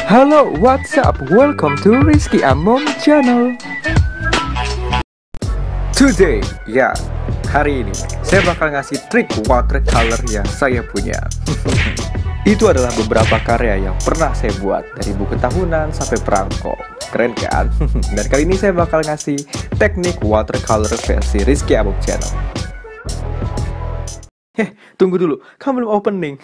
Halo, what's up? Welcome to Rizky Amom channel. Today, hari ini saya bakal ngasih trik watercolor yang saya punya. Itu adalah beberapa karya yang pernah saya buat, dari buku tahunan sampai perangko. Keren kan? Dan kali ini saya bakal ngasih teknik watercolor versi Rizky Amom channel. Tunggu dulu, kamu belum opening.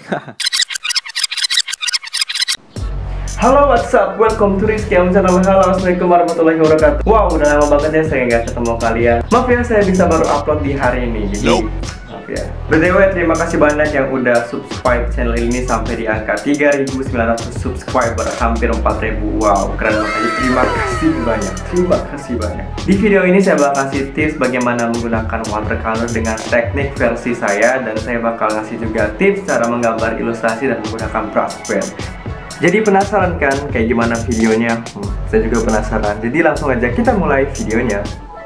Halo, what's up? Welcome to Rizky Amom channel. Halo, assalamualaikum warahmatullahi wabarakatuh. Wow, udah lama banget ya saya nggak ketemu kalian. Maaf ya, saya bisa baru upload di hari ini. Jadi, maaf ya. BTW, terima kasih banyak yang udah subscribe channel ini sampai di angka 3.900 subscriber, hampir 4.000. Wow, keren banget. Terima kasih banyak. Terima kasih banyak. Di video ini saya bakal kasih tips bagaimana menggunakan watercolor dengan teknik versi saya, dan saya bakal ngasih juga tips cara menggambar ilustrasi dan menggunakan brush pen. Jadi penasaran kan kayak gimana videonya? Saya juga penasaran. Jadi langsung aja kita mulai videonya.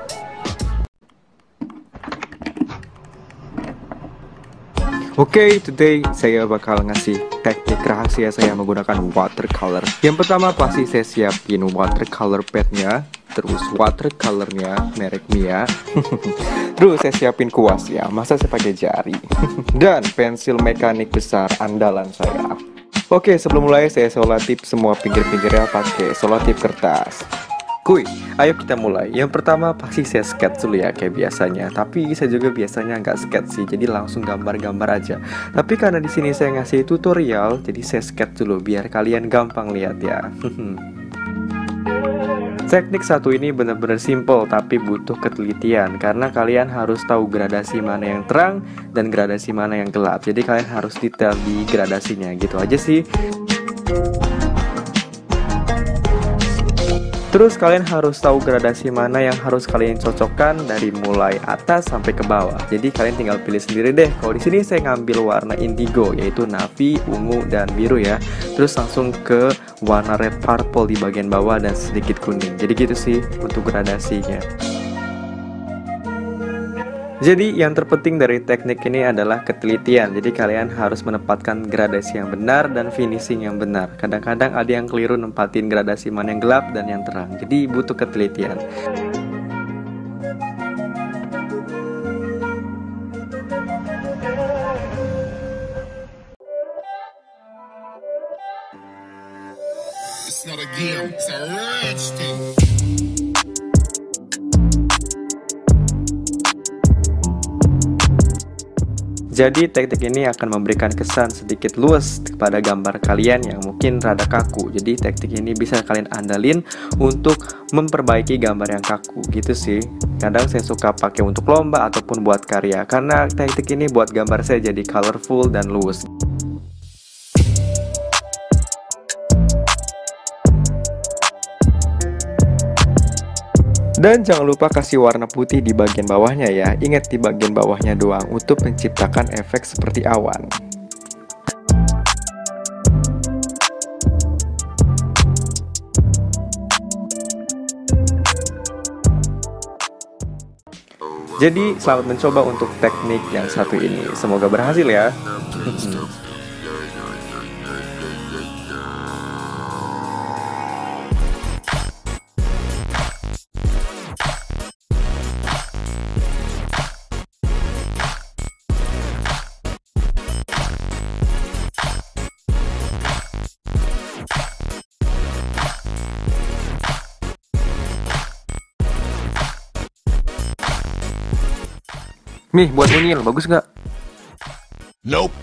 Oke, today saya bakal ngasih teknik rahasia saya menggunakan watercolor. Yang pertama pasti saya siapin watercolor padnya, terus watercolornya merek Mia. Terus saya siapin kuas ya, masa saya pakai jari. Dan pensil mekanik besar andalan saya. Oke, sebelum mulai saya selotip semua pinggir-pinggirnya pakai selotip kertas. Kuy, ayo kita mulai. Yang pertama pasti saya sketch dulu ya kayak biasanya. Tapi saya juga biasanya nggak sketch sih, jadi langsung gambar-gambar aja. Tapi karena di sini saya ngasih tutorial, jadi saya sketch dulu biar kalian gampang lihat ya. Teknik satu ini benar-benar simple tapi butuh ketelitian, karena kalian harus tahu gradasi mana yang terang dan gradasi mana yang gelap. Jadi kalian harus detail di gradasinya, gitu aja sih. Terus kalian harus tahu gradasi mana yang harus kalian cocokkan dari mulai atas sampai ke bawah. Jadi kalian tinggal pilih sendiri deh. Kalau di sini saya ngambil warna indigo, yaitu navy, ungu, dan biru ya. Terus langsung ke warna red purple di bagian bawah dan sedikit kuning. Jadi gitu sih untuk gradasinya. Jadi yang terpenting dari teknik ini adalah ketelitian. Jadi kalian harus menempatkan gradasi yang benar dan finishing yang benar. Kadang-kadang ada yang keliru nempatin gradasi mana yang gelap dan yang terang. Jadi butuh ketelitian. It's not a game, it's a rich thing. Jadi teknik ini akan memberikan kesan sedikit luas kepada gambar kalian yang mungkin rada kaku. Jadi teknik ini bisa kalian andalin untuk memperbaiki gambar yang kaku gitu sih. Kadang saya suka pakai untuk lomba ataupun buat karya, karena teknik ini buat gambar saya jadi colorful dan luas. Dan jangan lupa kasih warna putih di bagian bawahnya ya. Ingat, di bagian bawahnya doang, untuk menciptakan efek seperti awan. Jadi selamat mencoba untuk teknik yang satu ini. Semoga berhasil ya. Nih, buat unyil, bagus nggak? Nope.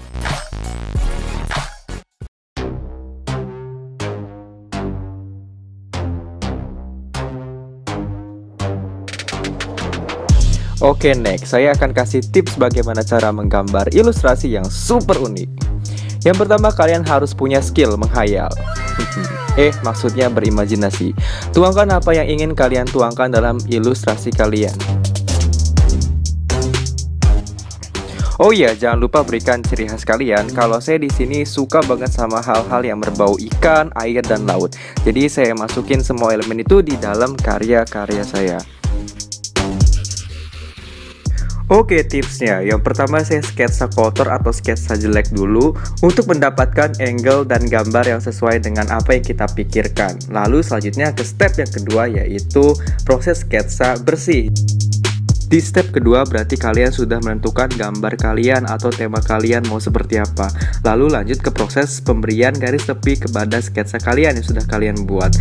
Oke, next, saya akan kasih tips bagaimana cara menggambar ilustrasi yang super unik. Yang pertama, kalian harus punya skill menghayal. Maksudnya berimajinasi. Tuangkan apa yang ingin kalian tuangkan dalam ilustrasi kalian. Oh iya, jangan lupa berikan ciri khas kalian. Kalau saya di sini suka banget sama hal-hal yang berbau ikan, air, dan laut. Jadi saya masukin semua elemen itu di dalam karya-karya saya. Oke, tipsnya. Yang pertama saya sketsa kotor atau sketsa jelek dulu untuk mendapatkan angle dan gambar yang sesuai dengan apa yang kita pikirkan. Lalu selanjutnya ke step yang kedua, yaitu proses sketsa bersih. Di step kedua berarti kalian sudah menentukan gambar kalian atau tema kalian mau seperti apa. Lalu lanjut ke proses pemberian garis tepi kepada sketsa kalian yang sudah kalian buat.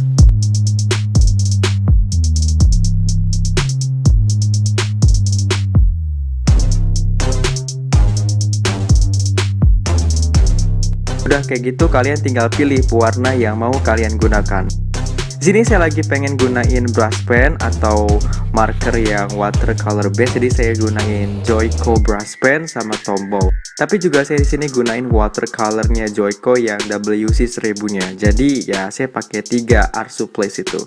Udah kayak gitu, kalian tinggal pilih pewarna yang mau kalian gunakan. Di sini saya lagi pengen gunain brush pen atau marker yang watercolor base, jadi saya gunain Joico brush pen sama Tombow. Tapi juga saya di sini gunain watercolornya Joico yang WC 1000-nya. Jadi ya saya pakai 3 art supplies itu.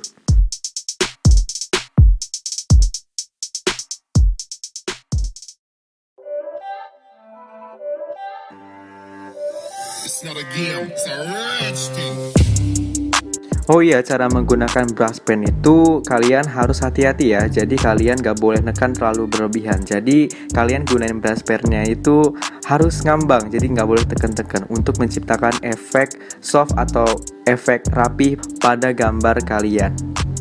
It's not a game, it's a rich thing. Oh iya, cara menggunakan brush pen itu kalian harus hati-hati ya. Jadi kalian gak boleh nekan terlalu berlebihan. Jadi kalian gunain brush pennya itu harus ngambang. Jadi gak boleh tekan-tekan untuk menciptakan efek soft atau efek rapi pada gambar kalian.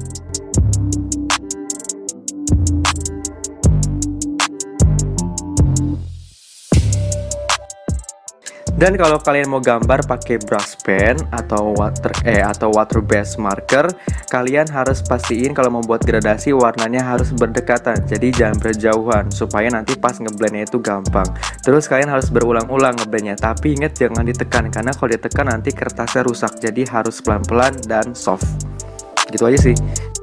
Dan kalau kalian mau gambar pakai brush pen atau water based marker, kalian harus pastiin kalau mau buat gradasi warnanya harus berdekatan. Jadi jangan berjauhan supaya nanti pas ngeblendnya itu gampang. Terus kalian harus berulang-ulang ngeblendnya, tapi ingat jangan ditekan karena kalau ditekan nanti kertasnya rusak. Jadi harus pelan-pelan dan soft. Gitu aja sih.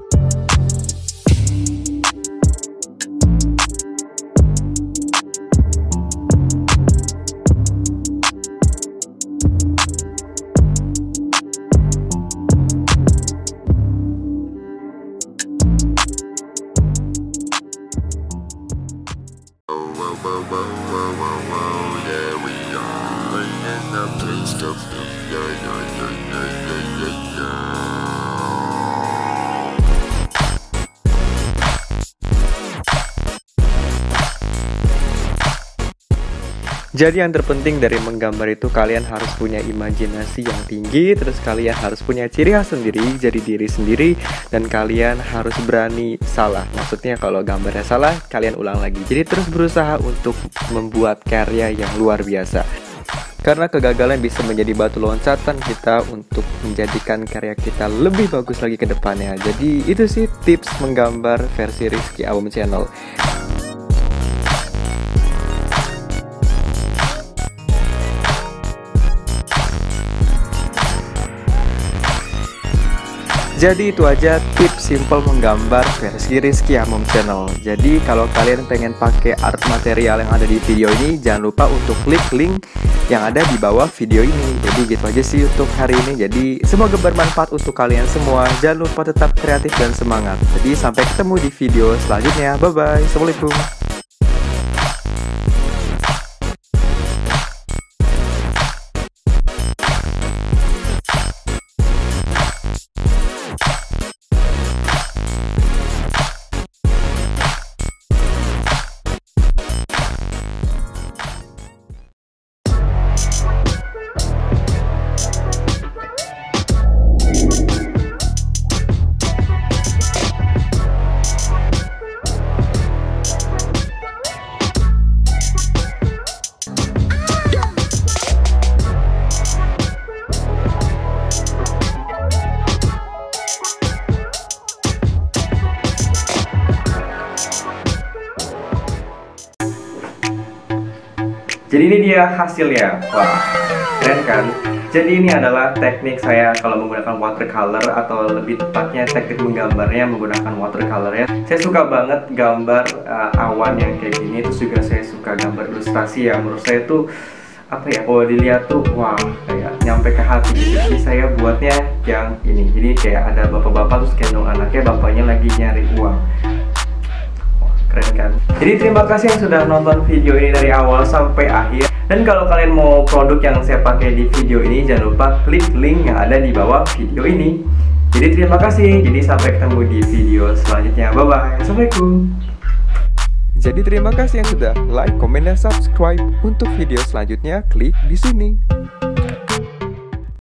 Jadi yang terpenting dari menggambar itu kalian harus punya imajinasi yang tinggi, terus kalian harus punya ciri khas sendiri, jadi diri sendiri, dan kalian harus berani salah. Maksudnya kalau gambarnya salah, kalian ulang lagi. Jadi terus berusaha untuk membuat karya yang luar biasa. Karena kegagalan bisa menjadi batu loncatan kita untuk menjadikan karya kita lebih bagus lagi ke depannya. Jadi itu sih tips menggambar versi Rizky Awam Channel. Jadi itu aja tips simple menggambar versi Rizky Awam Channel. Jadi kalau kalian pengen pakai art material yang ada di video ini, jangan lupa untuk klik link yang ada di bawah video ini. Jadi gitu aja sih untuk hari ini. Jadi semoga bermanfaat untuk kalian semua. Jangan lupa tetap kreatif dan semangat. Jadi sampai ketemu di video selanjutnya. Bye bye. Assalamualaikum. Jadi ini dia hasilnya. Wah, keren kan? Jadi ini adalah teknik saya kalau menggunakan watercolor, atau lebih tepatnya teknik menggambarnya menggunakan watercolor ya. Saya suka banget gambar awan yang kayak gini. Terus juga saya suka gambar ilustrasi yang menurut saya tuh apa ya, kalau dilihat tuh wah kayak nyampe ke hati gitu. Jadi saya buatnya yang ini. Jadi kayak ada bapak-bapak terus gendong anaknya, bapaknya lagi nyari uang. Keren kan? Jadi terima kasih yang sudah nonton video ini dari awal sampai akhir. Dan kalau kalian mau produk yang saya pakai di video ini, jangan lupa klik link yang ada di bawah video ini. Jadi terima kasih. Jadi sampai ketemu di video selanjutnya. Bye bye. Assalamualaikum. Jadi terima kasih yang sudah like, comment, dan subscribe. Untuk video selanjutnya klik di sini.